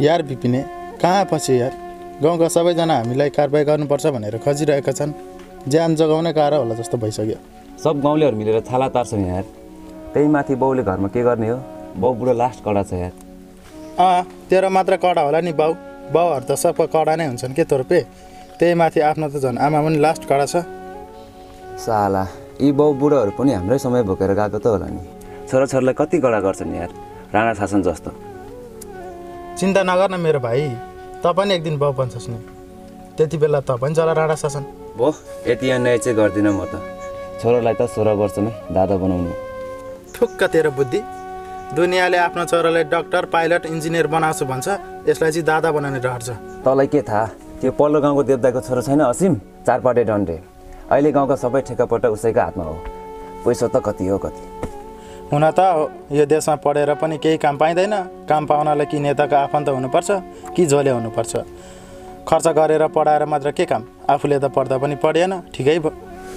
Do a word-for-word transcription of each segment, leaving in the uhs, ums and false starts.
यार बिपिने कहाँ पछि यार गाउँका सबैजना हामीलाई कारबाही गर्नुपर्छ भनेर खोजिरहेका छन्। ज्यान जोगाउनै गाह्रो होला जस्तो भइसक्यो। सब गाउँलेहरू मिलेर छाला तार्छन् यार। त्यही माथि बाउले घरमा के गर्ने हो? बाउ बुढो लास्ट कडा छ यार। अँ तेरो मात्र कडा होला नि बाउ। बाउहरू त सबको कडा नै हुन्छन् के तोर्पे। त्यही माथि आफ्नो त झन् आमा पनि लास्ट कडा छ। साला यी बाउ बुढोहरू पनि हाम्रै समय भोकेर गएको त होला नि। छोराछोरीलाई कति कडा गर्छन् यार, राणा शासन जस्तो। चिन्ता नगर न मेरो भाइ, त पनि एक दिन बाउ बन्छस् नि। त्यति बेला त पनि चला राणा शासन। भो यति अन्याय चाहिँ गर्दिनँ म त। छोरालाई त सोह्र वर्षमै दादा बनाउनु। ठुक्क तेरो बुद्धि। दुनियाँले आफ्नो छोरालाई डाक्टर पाइलट इन्जिनियर बनाउँछु भन्छ, यसलाई चाहिँ दादा बनाउने रहर छ। तँलाई के थाहा, त्यो पल्लो गाउँको देवदाको छोरो छैन असिम, चारपाटे डन्डे। अहिले गाउँका सबै ठेकापट्टा उसैको हातमा हो। पैसा त कति हो कति। हुन त यो देशमा पढेर पनि केही काम पाइँदैन। काम पाउनलाई कि नेताको आफन्त हुनुपर्छ कि झोले हुनुपर्छ। खर्च गरेर पढाएर मात्र के काम? आफूले त पढ्दा पनि पढेन। ठिकै भयो।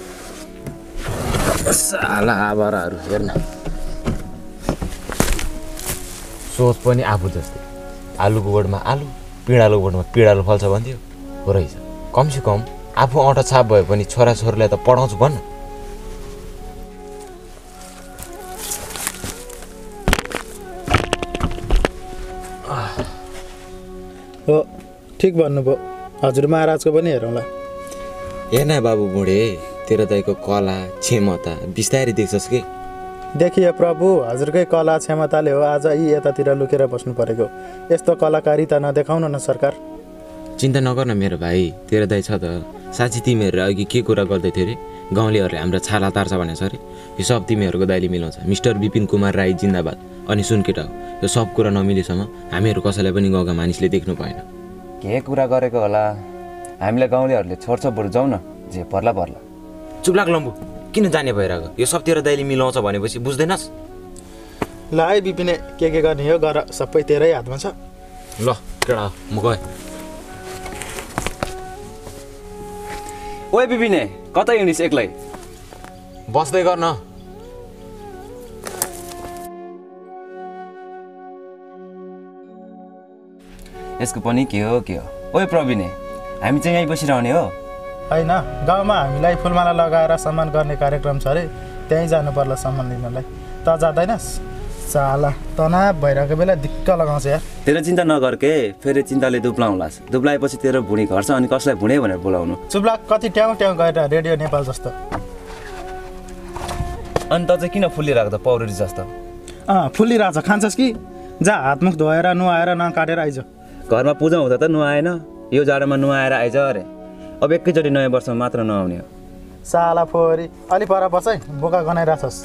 साला आवाराहरू हेर्न, सोच पनि आफू जस्तै। आलुको बोटमा आलु, पिँडालुको बोटमा पिँडालु फल्छ भन्थ्यो हो रहेछ। कमसे कम आफू अँठा छाप भए पनि छोराछोरीलाई त पढाउँछु भन्न। हो ठिक भन्नुभयो। हजुर महाराजको पनि हेरौँला। हेर्न बाबु बुढे, तेरो दाइको कला क्षमता बिस्तारै देख्छस् कि? देखिए प्रभु, हजुरकै कला क्षमताले हो आज यी यतातिर लुकेर बस्नु परेको। यस्तो कलाकारिता नदेखाउनु न सरकार। चिन्ता नगर न मेरो भाइ, तेरो दाइ छ त। साँच्ची तिमीहरू अघि के कुरा गर्दै थियो अरे? गाउँलेहरूले हाम्रो छाला तार्छ भनेछ अरे। यो सब तिमीहरूको दाइले मिलाउँछ। मिस्टर विपिन कुमार राई जिन्दाबाद। अनि सुन केटा हो, यो सब कुरा नमिलेसम्म हामीहरू कसैलाई पनि गाउँका मानिसले देख्नु पाएन। के कुरा गरेको होला? हामीलाई गाउँलेहरूले छोड्छ, बरु जाउँ न, जे पर्ला पर्ला। चुप लाग लम्बु, किन जाने भइरहेको? यो सब तेरो दाइले मिलाउँछ भनेपछि बुझ्दैनस्? ल है बिपिने, के के गर्ने हो गर, सबै तेरै हातमा छ। ल केटा म गएँ। ओए बिपिने, कता हिँडिस् एक्लै? बस्दै गर्न। यसको पनि के हो के हो? ओए प्रवीणे, हामी चाहिँ यहीँ बसिरहने हो? होइन, गाउँमा हामीलाई फुलमाला लगाएर सम्मान गर्ने कार्यक्रम छ अरे। त्यहीँ जानु पर्ला सम्मान लिनलाई। त जाँदैनस्? साला तनाव भइरहेको बेला दिक्क लगाउँछ यार। तेरो चिन्ता नगर के, फेरि चिन्ताले दुब्लाउँलास्। दुब्लाएपछि तेरो भुँडी घट्छ अनि कसलाई भुँडे भनेर बोलाउनु? चुप्लाक, कति ट्याउ ट्याउ गएर रेडियो नेपाल जस्तो। अनि त चाहिँ किन फुलिरहेको त पौडी जस्तो? अँ फुलिरहेछ, खान्छस् कि? जा हातमुख धोएर नुहाएर नकाटेर आइज। घरमा पूजा हुँदा त नुहाएन, यो जाडोमा नुहाएर आइज अरे। अब एकैचोटि नयाँ वर्षमा मात्र नआउने हो। साला फोरी, अलि पर बस है, बोका गनाइरहेछस्।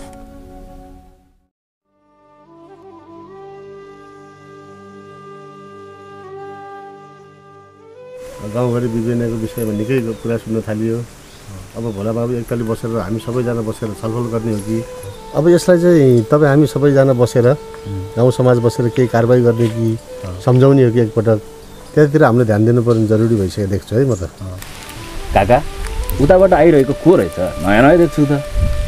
गाउँघरि विभिन्नको विषयमा निकै कुरा सुन्न थालियो। अब भोला बाबु एकतालि बसेर हामी सबैजना बसेर छलफल गर्ने हो कि अब यसलाई चाहिँ तपाईँ हामी सबैजना बसेर गाउँ समाज बसेर केही कारबाही गर्ने कि सम्झाउने हो कि एकपटक, त्यतातिर हामीले ध्यान दिनुपर्ने जरुरी भइसकेको देख्छु है म त। काका, उताबाट आइरहेको को रहेछ? नयाँ नयाँ देख्छु त।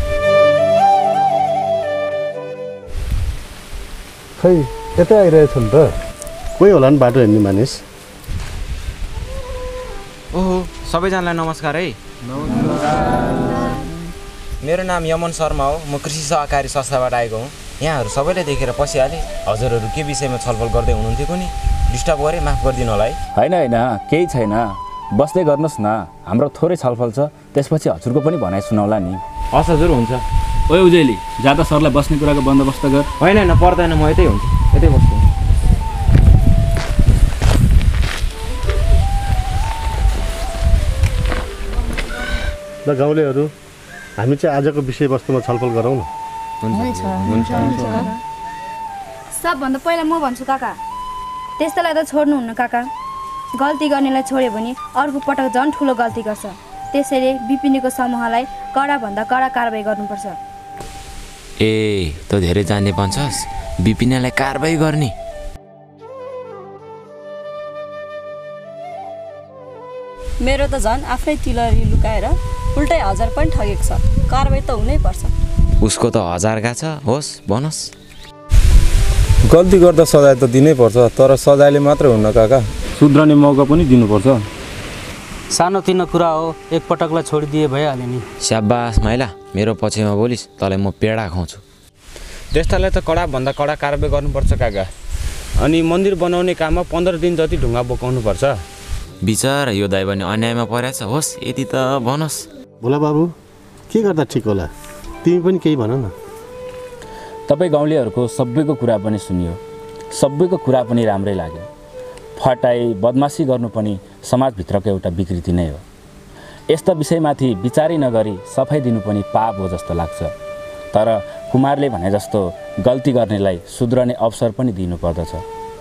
खै यतै आइरहेछ नि त। कोही होला नि बाटो हिँड्ने मानिस। ओहो, सबैजनालाई नमस्कार है। मेरो नाम यमन शर्मा हो। म कृषि सहकारी संस्थाबाट आएको हुँ। यहाँहरू सबैले देखेर पसिहालेँ। हजुरहरू के विषयमा छलफल गर्दै हुनुहुन्थ्यो कुनै? डिस्टर्ब गरेँ, माफ गरिदिनु होला है। होइन होइन, केही छैन, बस्दै गर्नुहोस् न। हाम्रो थोरै छलफल छ, त्यसपछि हजुरको पनि भनाइ सुनाउला नि। हस् हजुर, हुन्छ। ओए उजेली, जाँदा सरलाई बस्ने कुराको बन्दोबस्त गर। होइन होइन, पर्दैन, म यतै हुन्छु, यतै बस्छु। ल गाउँलेहरू, हामी चाहिँ आजको विषयवस्तुमा छलफल गरौँ न। हुन्छ हुन्छ। सबभन्दा पहिला म भन्छु काका, त्यस्तोलाई त छोड्नुहुन्न काका। गल्ती गर्नेलाई छोड्यो भने अर्को पटक झन् ठुलो गल्ती गर्छ। त्यसैले विपिनीको समूहलाई कडाभन्दा कडा कारबाही गर्नुपर्छ। ए त धेरै जान्ने भन्छस्, विपिनीलाई कारबाही गर्ने? मेरो त झन् आफ्नै तिलरी लुकाएर उल्टै हजार पनि ठगेको छ। कारबाही त हुनै पर्छ। उसको त हजार गएको छ। होस् भनोस्। गल्ती गर्दा सजाय त दिनै पर्छ, तर सजायले मात्र हुन्न काका, सुध्रने मौका पनि दिनुपर्छ। सानोतिनो कुरा हो, एकपटकलाई छोडिदिए भइहाल्यो नि। स्याबास माइला, मेरो पछिमा बोलिस् तँलाई म पेडा खुवाउँछु। त्यस्तालाई त कडाभन्दा कडा कारबाही गर्नुपर्छ काका। अनि मन्दिर बनाउने काममा पन्ध्र दिन जति ढुङ्गा बोकाउनुपर्छ। बिचारा यो दाइ भने अन्यायमा परेछ। होस् यति त भनोस्। भोला बाबु, के गर्दा ठिक होला? तिमी पनि केही भन न। तपाईँ गाउँलेहरूको सबैको कुरा पनि सुनियो, सबैको कुरा पनि राम्रै लाग्यो। फटाई बदमासी गर्नु पनि समाजभित्रको एउटा विकृति नै हो। यस्ता विषयमाथि विचारै नगरी सफाइ दिनु पनि पाप हो जस्तो लाग्छ। तर कुमारले भने जस्तो गल्ती गर्नेलाई सुध्रने अवसर पनि दिनुपर्दछ।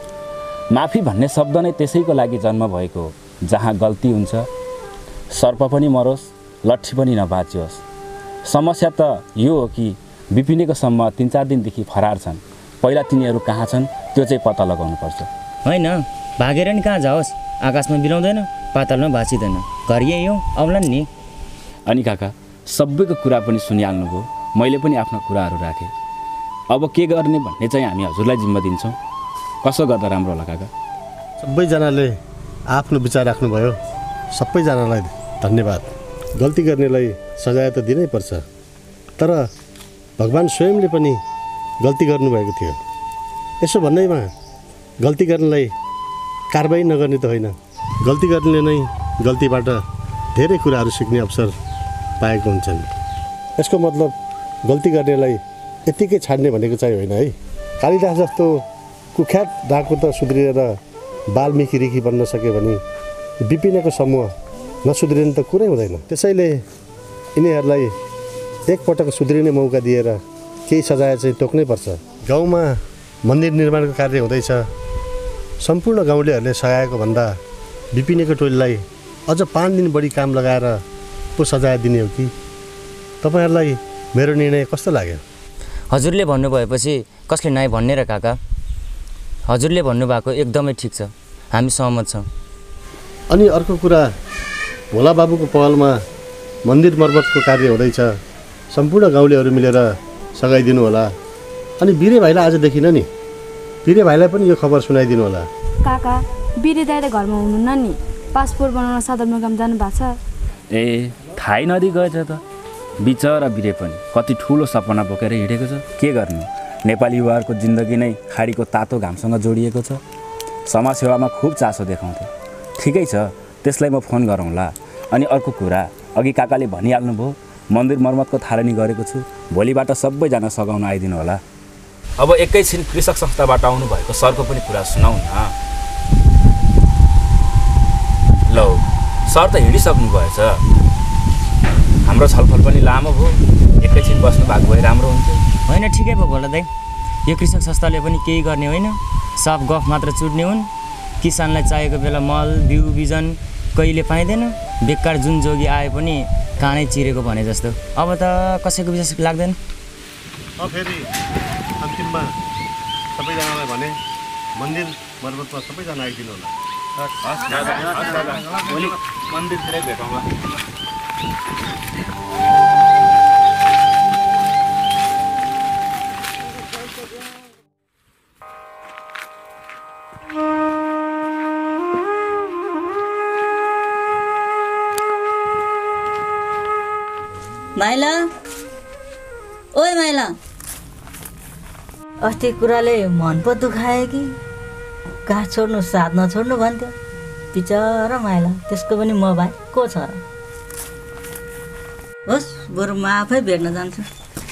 माफी भन्ने शब्द नै त्यसैको लागि जन्म भएको हो, जहाँ गल्ती हुन्छ सर्प पनि मरोस्, लट्ठी पनि नबाचियोस्। समस्या त यो हो कि बिपिनेको सम्म तिन चार दिनदेखि फरार छन्। पहिला तिनीहरू कहाँ छन् त्यो चाहिँ पत्ता लगाउनुपर्छ। होइन, भागेर नि कहाँ जाओस्, आकाशमा बिराउँदैन, पातालमा भाँचिँदैन, घर यही हो, आउलान् नि। अनि काका, सबैको कुरा पनि सुनिहाल्नुभयो, मैले पनि आफ्ना कुराहरू राखेँ। अब के गर्ने भन्ने चाहिँ हामी हजुरलाई जिम्मा दिन्छौँ। कसो गर्दा राम्रो होला काका? सबैजनाले आफ्नो विचार राख्नुभयो, सबैजनालाई धन्यवाद। गल्ती गर्नेलाई सजाय त दिनै पर्छ, तर भगवान् स्वयंले पनि गल्ती गर्नुभएको थियो। यसो भन्दैमा गल्ती गर्नेलाई कारबाही नगर्ने त होइन, गल्ती गर्नेले नै गल्तीबाट धेरै कुराहरू सिक्ने अवसर पाएको हुन्छन्। यसको मतलब गल्ती गर्नेलाई यत्तिकै छाड्ने भनेको चाहिँ होइन है। कालिदास जस्तो कुख्यात डाकु त सुध्रिएर वाल्मिकी ऋषि बन्न सक्यो भने विपिनेको समूह नसुध्रिने त कुरै हुँदैन। त्यसैले यिनीहरूलाई एकपटक सुध्रिने मौका दिएर केही सजाय चाहिँ तोक्नै पर्छ। गाउँमा मन्दिर निर्माणको कार्य हुँदैछ, सम्पूर्ण गाउँलेहरूले सघाएको भन्दा विपिनेको टोलीलाई अझ पाँच दिन बढी काम लगाएर पो सजाय दिने हो कि? तपाईँहरूलाई मेरो निर्णय कस्तो लाग्यो? हजुरले भन्नुभएपछि कसले नाइ भन्ने र काका? हजुरले भन्नुभएको एकदमै ठिक छ, हामी सहमत छौँ। अनि अर्को कुरा, भोला बाबुको पहलमा मन्दिर मर्मतको कार्य हुँदैछ, सम्पूर्ण गाउँलेहरू मिलेर सघाइदिनु होला। अनि बिरे भाइलाई आज देखिन नि, बिरे भाइलाई पनि यो खबर सुनाइदिनु होला। काका, बिरे दाइ त घरमा हुनुहुन्न नि, पासपोर्ट बनाउन सदरमुकाम जानु भएको छ। ए, थाहै नदी गएछ त। बिचरा बिरे पनि कति ठुलो सपना बोकेर हिँडेको छ। के गर्नु, नेपाली युवाहरूको जिन्दगी नै खाडीको तातो घामसँग जोडिएको छ। समाजसेवामा खुब चासो देखाउँथ्यो। ठिकै छ, त्यसलाई म फोन गरौँला। अनि अर्को कुरा, अघि काकाले भनिहाल्नुभयो, मन्दिर मर्मतको थालनी गरेको छु, भोलिबाट सबैजना सघाउन आइदिनु होला। अब एकैछिन कृषक संस्थाबाट आउनुभएको सरको पनि कुरा सुनाउ न। ल सर त हिँडिसक्नु भएछ, हाम्रो छलफल पनि लामो भयो, एकैछिन बस्नु भएको भए राम्रो हुन्थ्यो। होइन, ठिकै भयो भोला दाइ, यो कृषक संस्थाले पनि केही गर्ने होइन, साफ गफ मात्र चुड्ने हुन्। किसानलाई चाहिएको बेला मल बिउ बिजन कहिले पाइँदैन, बेकार जुन जोगी आए पनि कानै चिरेको भने जस्तो। अब त कसैको विशेष लाग्दैन। फेरि अन्तिममा सबैजनालाई भने मन्दिर मर्मतमा सबैजना आइदिनु होला। भोलि मन्दिरतिरै भेटौँला। माइला, ओए माइला, अस्ति कुराले मन पो दुखायो कि कहाँ छोड्नु साथ नछोड्नु भन्थ्यो। बिचरा माइला, त्यसको पनि म भाइ को छ र? होस्, बरु म आफै भेट्न जान्छु।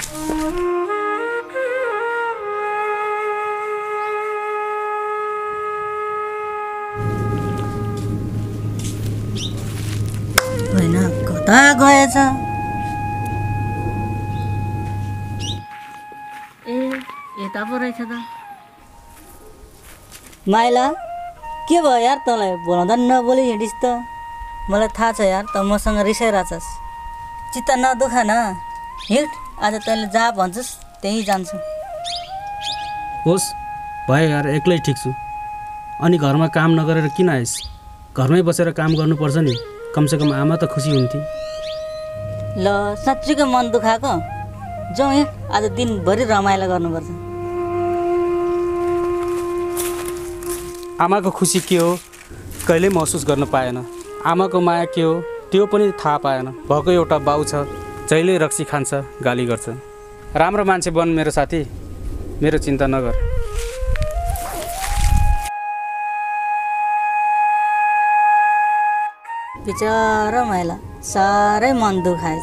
होइन, कता गएछ? यता पो रहेछ त। माइला, के भयो यार, तँलाई बोलाउँदा नबोली हिँडिस् त। मलाई थाहा छ यार, त मसँग रिसाइरहेछस्। चित्त नदुख न, हिँड। आज तैँले जहाँ भन्छस् त्यहीँ जान्छु। होस् भयो यार, एक्लै ठिक छु। अनि घरमा काम नगरेर किन आइस्? घरमै बसेर काम गर्नुपर्छ नि, कमसेकम आमा त खुसी हुन्थे। ल, साँच्चीको मन दुखाएको जाउँ, यहाँ आज दिनभरि रमाइलो गर्नुपर्छ। आमाको खुसी के हो कहिल्यै महसुस गर्न पाएन। आमाको माया के हो त्यो पनि थाहा पाएन। भएको एउटा बाउ छ, जहिले रक्सी खान्छ, गाली गर्छ। राम्रो मान्छे बन मेरो साथी, मेरो चिन्ता नगर। बिचारा माइला साह्रै मन दुखाएछ।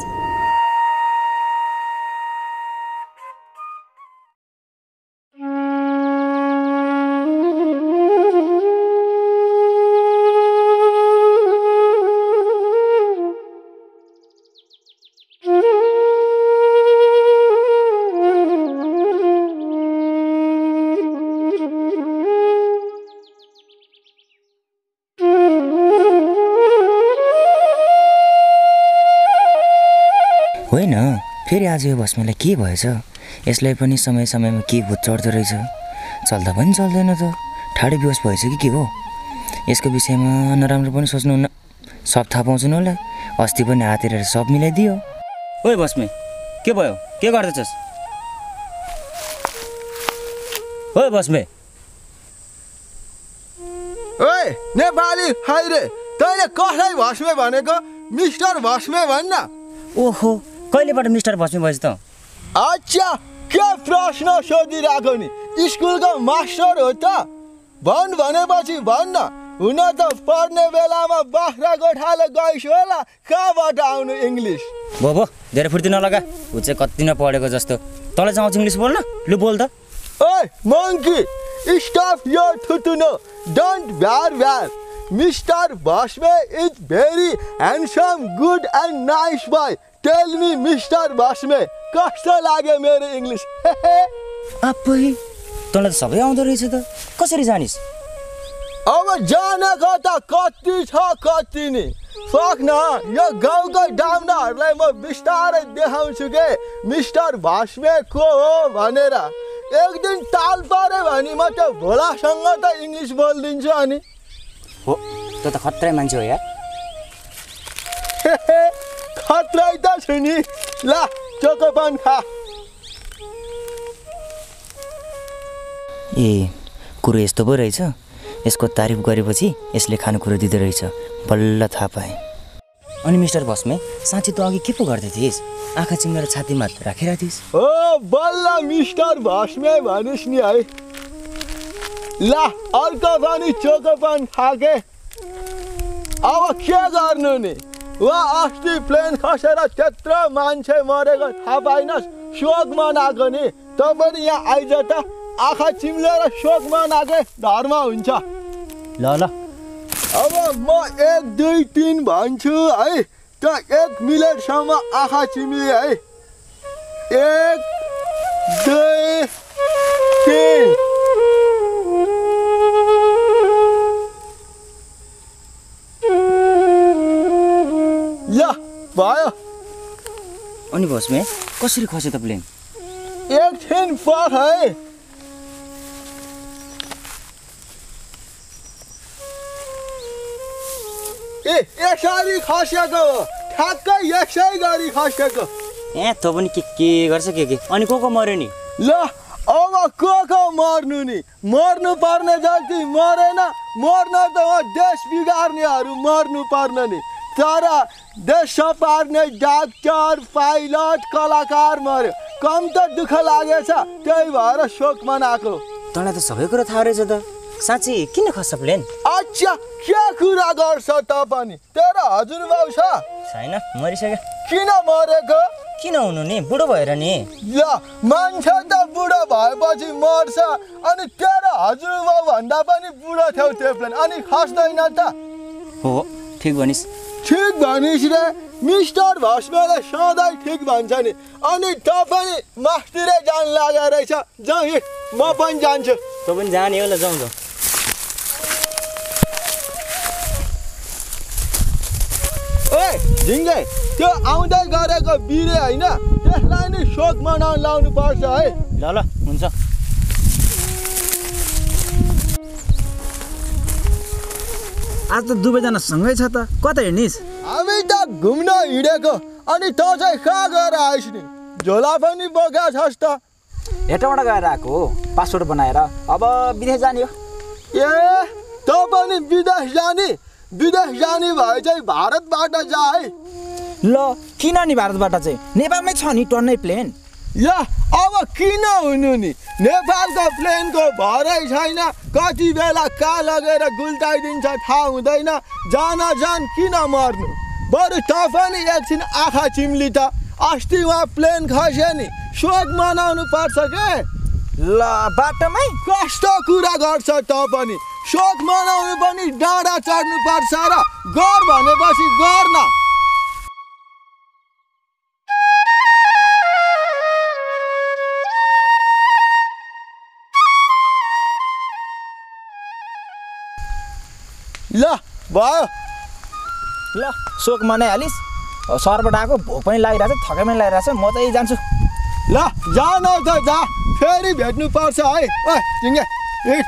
होइन, फेरि आज यो भस्मेलाई के भएछ? यसलाई पनि समय समयमा के भूत चढ्दो रहेछ। चल्दा पनि चल्दैन त, ठाडै बेहोस भएछ कि के हो? यसको विषयमा नराम्रो पनि सोच्नुहुन्न, सब थाहा पाउँछु होला। अस्ति पनि हातेर सब मिलाइदियो। ओइ भस्मे, के भयो? के गर्दैछस्? ओइ भस्मे, ओइ नेपाली हाइरे, तैँले कसलाई भस्मे भनेको? मिस्टर भस्मे भन्न। ओहो, कहिलेबाट मिस्टर भस्मे भएछ त? अच्छा, के प्रश्न सोधिरहेको नि? स्कुलको मास्टर हो त? भन् भनेपछि भन्न। हुन त पढ्ने बेलामा बाख्रा गोठाले गइस होला, कहाँबाट आउनु इङ्ग्लिस? भो भो, धेरै फुर्ती नलगा। ऊ चाहिँ कति नपढेको जस्तो। तँलाई चाहिँ आउँछ इङ्ग्लिस बोल्न? लु बोल त। ओइ मङ्की, स्टप योर थुतुनो, डोन्ट भ्यार भ्यार। Mister Bhasme is very handsome, good and nice boy. Tell me mister Bhasme, कस्तो लाग्यो मेरो इङ्ग्लिस? आप्पै, तँलाई त सबै आउँदो रहेछ त, कसरी जानिस्? अब जानेको त कति छ कति नि। फक न, यो गाउँको डाम्नाहरूलाई म बिस्तारै देखाउँछु के मिस्टर भस्मे को हो भनेर। एक दिन ताल पऱ्यो भने म त्यो भोलासँग त इङ्ग्लिस बोलिदिन्छु। अनि हो, त्यो त खत्रै मान्छे हो यार। खत्रै त छु नि। ल चोकोपान खा। ए, कुरो यस्तो पो रहेछ। यसको तारिफ गरेपछि यसले खानेकुरो दिँदो रहेछ, बल्ल थाहा पाएँ। अनि मिस्टर भस्मे, साँच्ची त अघि के पो गर्दै थिइस्? आँखा चिम्लेर छातीमा राखेर थिइस्? ओ बल्ल मिस्टर भस्मे भनिस् नि है। ल अर्को पनि चोकोपान खाके। अब के गर्नु नि? वा अस्ति प्लेन खसेर त्यत्रो मान्छे मरेको थाहा पाइनस्, शोक मनाएको नि। त पनि यहाँ आइज त, आँखा चिम्लेर शोक मनाके धर्म हुन्छ। ल ल, अब म एक दुई तिन भन्छु है, त एक मिनटसम्म आँखा चिम्ली है। एक दुई तिन। ल भयो। अनि भस्मे, कसरी खस्यो त प्लेन? एकछिन पख है। ए यसरी खसेको हो, ठ्याक्कै यसै गरी खसेको। ए तँ पनि के के गर्छ के के। अनि को को मर्यो नि? ल अब को को मर्नु नि? मर्नु पर्ने जति मरेन। मर्न त हो देश बिगार्नेहरू मर्नु पर्ने नि। तर देश पार्ने डाक्टर, पाइलट, कलाकार मर्यो। कम त दुःख लागेछ, त्यही भएर शोक मनाएको। तँलाई त सबै कुरा थाहा रहेछ त, साँच्ची किन खस्छ प्लेन? अच्छा, के कुरा गर्छ त पनि? तेरो हजुरबाउ छ? छैन, मरिसक्यो। किन मरेको? किन हुनु नि, बुढो भएर नि। ल मान्छे त बुढो भएपछि मर्छ, अनि तेरो हजुरबाउ भन्दा पनि बुढो थियौ त्यो प्लेन, अनि खस्दैन त? हो, ठिक भनिस्। ठिक भनिस् रे। मिस्टर भस्मेले सधैँ ठिक भन्छ नि। अनि त पनि मास्तिरै जान लागेको रहेछ। जाउँ हिँड, म पनि जान्छु। तँ पनि जाने हो, ल जाउँ जाउँ। ओए झिङ्गे, त्यो आउँदै गरेको बिरे होइन, त्यसलाई नि शोक मनाउन लाउनु पर्छ है। ल ल, हुन्छ। आज त दुवैजना सँगै छ त, कता हिँड्निस्? हामी त घुम्न हिँडेको, अनि त चाहिँ कहाँ गएर आइस् नि? झोला पनि बोका छस् त? हेटौँबाट गएर आएको हो, पासपोर्ट बनाएर अब विदेश जाने हो। ए तँ पनि विदेश जाने विदेश जाने भए चाहिँ भारतबाट जा है। ल किन नि भारतबाट चाहिँ नेपालमै छ नि टन्नै प्लेन। ल अब किन हुनु नि, नेपालको प्लेनको भरै छैन, कति बेला कहाँ लगेर गुल्टाइदिन्छ थाहा हुँदैन। जान जान किन मर्नु, बरु त पनि एकछिन आँखा चिम्ली त। अस्ति उहाँ प्लेन खस्यो नि, शोक मनाउनु पर्छ के। ल बाटोमै कस्तो कुरा गर्छ त पनि, शोक मनाउनु पनि डाँडा चढ्नु पर्छ र गर भनेपछि गर्न। ल भयो, ल शोक मनाइहालिस्। सरबाट आएको भोक पनि लागिरहेछ, थकाइ पनि लागिरहेछ, म चाहिँ जान्छु। ल जा न त जा, फेरि भेट्नु पर्छ है। ओ चिङ्गे हिँड।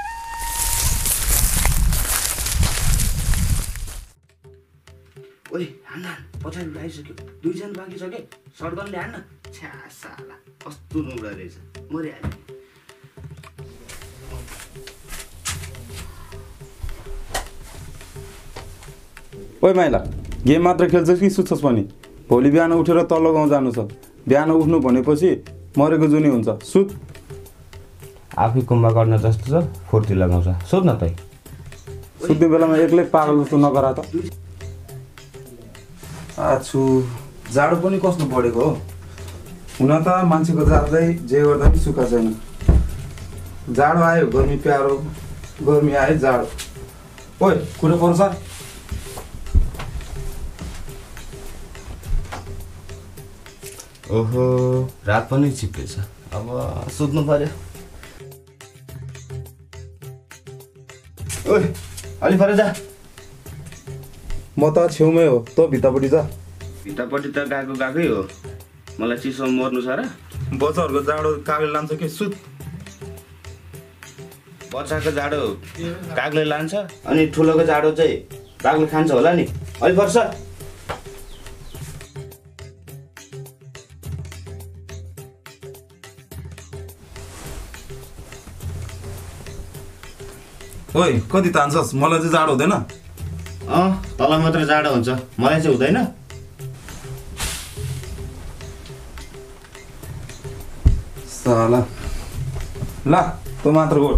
ओइ हान्न, पछाडि आइसक्यो, दुईजना बाँकी छ के, सर्टगनले हान्न। छ्या साला कस्तो नुब्रा रहेछ, मरिहाल्यो। ओइ माइला, गेम मात्र खेल्छस् कि सुत्छस् पनि? भोलि बिहान उठेर तल्लो गाउँ जानु छ। बिहान उठ्नु भनेपछि मरेको जुनी हुन्छ, सुत। आफै कुम्बा गर्न जस्तो छ, फुर्ती लगाउँछ, सोध न तै। सुत्ने बेलामा एक्लै पागल जस्तो नगरा त। आछु जाडो पनि कस्तो बढेको हो। हुन त मान्छेको जाडै जे गर्दा पनि सुख छैन। जाडो आयो गर्मी प्यारो, गर्मी आयो जाडो। ओइ कुरो पर्छ। ओहो रात पनि छिप्पेछ, अब सुत्नु पर्यो। ओइ अलि परे जा। म त छेउमै हो, तँ भित्तापट्टि जा। भित्तापट्टि त गएको गएकै हो, मलाई चिसोमा मर्नु छ र? बच्चाहरूको जाडो कागले लान्छ कि, सुत। बच्चाको जाडो कागले लान्छ, अनि ठुलोको जाडो चाहिँ कागले खान्छ होला नि। अलि पर्छ। ओइ कति तान्छस्, मलाई चाहिँ जाडो हुँदैन? अँ तँलाई मात्र जाडो हुन्छ, मलाई चाहिँ हुँदैन। साला ल तँ मात्र गोठ।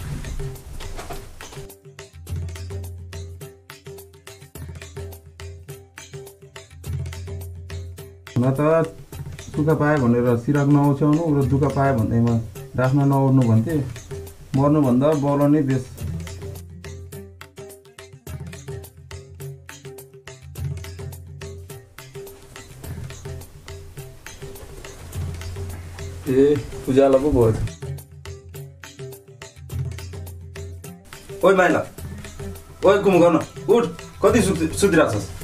न त सुख पायो भनेर सिराक नआउँछ्याउनु र दुःख पायो भन्दैमा राख्न नउड्नु भन्थे। मर्नुभन्दा बल नै बेस। ए उज्यालो पो भयो। ओइ माइला, ओइ कुम गर्न उठ, कति सुति सुतिरहेको छस्?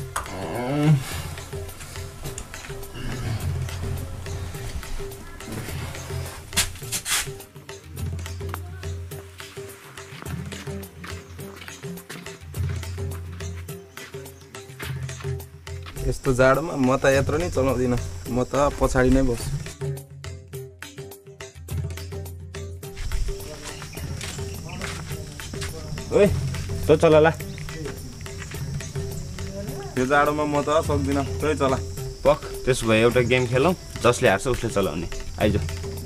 यस्तो जाडोमा म त यत्रो नै चलाउँदिनँ, म त पछाडि नै बस्छु। ओइ तँ चला ला। यो जाडोमा म त सक्दिनँ, तै चला। पक त्यसो भए एउटा गेम खेलौँ, जसले हार्छ उसले चलाउने। आइज।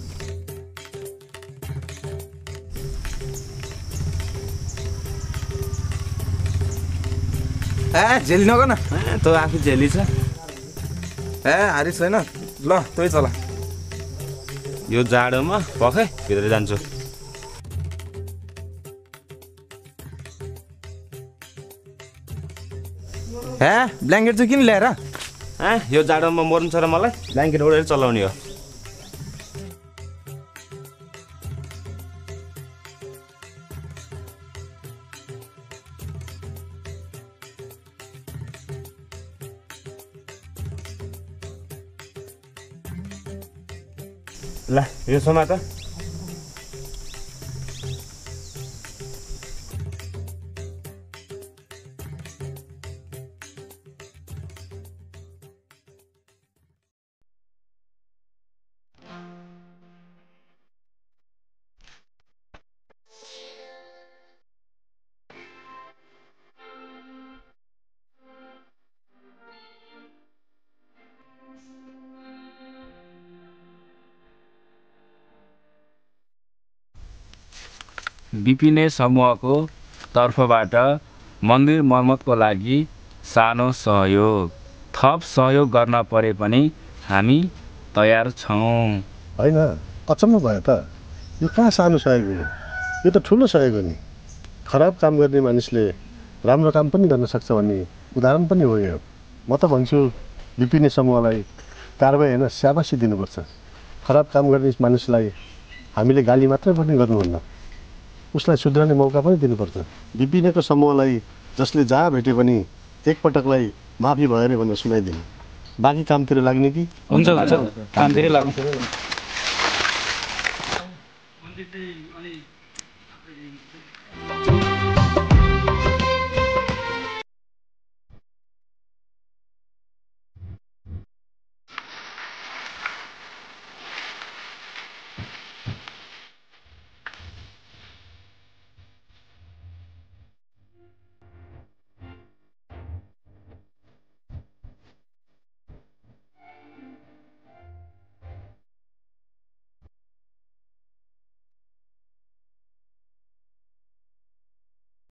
ए झेली नगर न, तँ आफू झेली छ। ए हारिस छैन, ल तै चला। यो जाडोमा पखै भित्र जान्छु। हे ब्ल्याङ्केट चाहिँ किन ल्याएर? ए यो जाडोमा मर्नु छ र मलाई, ब्ल्याङ्केट ओढेर चलाउने हो। ल यो समात। बिपिने समूहको तर्फबाट मन्दिर मर्मतको लागि सानो सहयोग थप सहयोग गर्न परे पनि हामी तयार छौँ। होइन अचम्म भयो त, यो कहाँ सानो सहयोग हो, यो त ठुलो सहयोग हो नि। खराब काम गर्ने मानिसले राम्रो काम पनि गर्न सक्छ भन्ने उदाहरण पनि हो यो। म त भन्छु बिपिने समूहलाई कारबाही होइन स्याबासी दिनुपर्छ। खराब काम गर्ने मानिसलाई हामीले गाली मात्रै पनि गर्नुहुन्न, उसलाई सुध्रने मौका पनि दिनुपर्छ। बिपिनेको समूहलाई जसले जहाँ भेट्यो पनि एकपटकलाई माफी भयो अरे भनेर सुनाइदिनु, बाँकी कामतिर लाग्ने कि? हुन्छ हुन्छ कामतिरै लाग्नु। Thank you.